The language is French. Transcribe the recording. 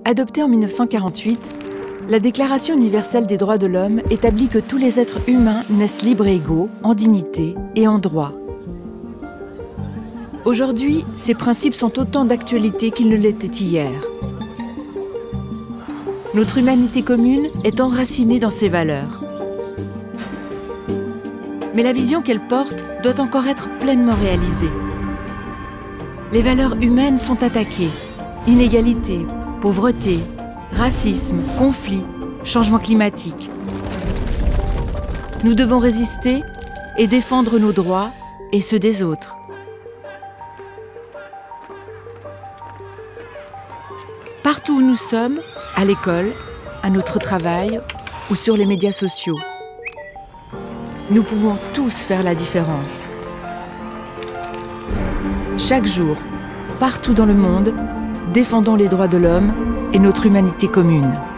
Adoptée en 1948, la Déclaration universelle des droits de l'homme établit que tous les êtres humains naissent libres et égaux, en dignité et en droit. Aujourd'hui, ces principes sont autant d'actualité qu'ils ne l'étaient hier. Notre humanité commune est enracinée dans ces valeurs. Mais la vision qu'elle porte doit encore être pleinement réalisée. Les valeurs humaines sont attaquées. Inégalité, pauvreté, racisme, conflit, changement climatique. Nous devons résister et défendre nos droits et ceux des autres. Partout où nous sommes, à l'école, à notre travail ou sur les médias sociaux, nous pouvons tous faire la différence. Chaque jour, partout dans le monde, défendons les droits de l'homme et notre humanité commune.